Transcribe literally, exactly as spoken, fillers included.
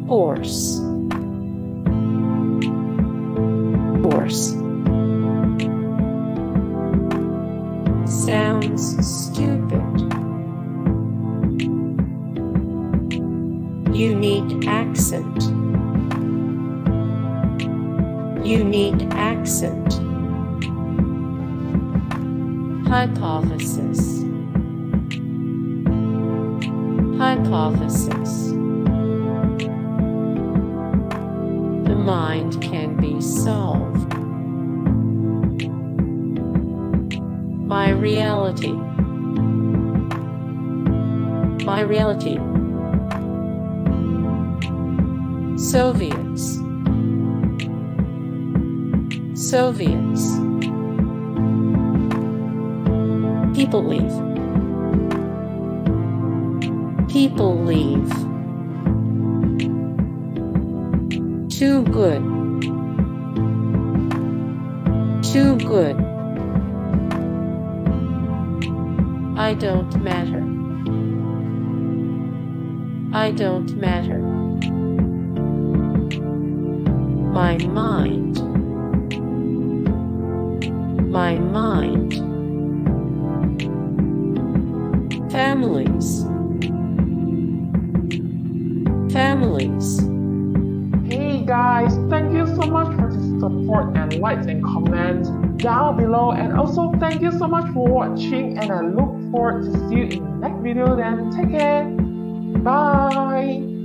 horse, horse. Sounds stupid. Unique accent. Unique accent. Hypothesis. Hypothesis. The mind can be solved. My reality. My reality. Soviets. Soviets. People leave. People leave. Too good. Too good. I don't matter. I don't matter. My mind. My mind. Families. Families. Hey guys, thank you so much for the support and likes and comments down below, and also thank you so much for watching, and I look forward to see you in the next video. Then take care. Bye.